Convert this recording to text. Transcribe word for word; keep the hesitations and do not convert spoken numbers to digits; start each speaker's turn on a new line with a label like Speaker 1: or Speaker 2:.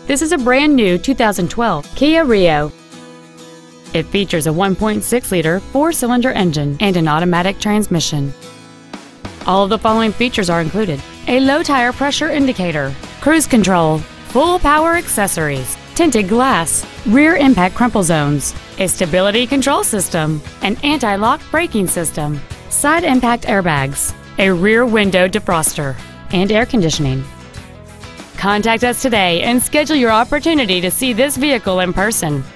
Speaker 1: This is a brand new two thousand twelve Kia Rio. It features a one point six liter four-cylinder engine and an automatic transmission. All of the following features are included: a low tire pressure indicator, cruise control, full power accessories, tinted glass, rear impact crumple zones, a stability control system, an anti-lock braking system, side impact airbags, a rear window defroster, and air conditioning. Contact us today and schedule your opportunity to see this vehicle in person.